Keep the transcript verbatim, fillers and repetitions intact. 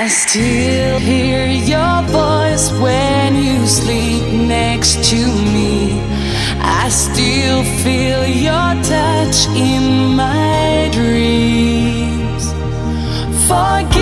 I still hear your voice when you sleep next to me. I still feel your touch in my dreams. Forget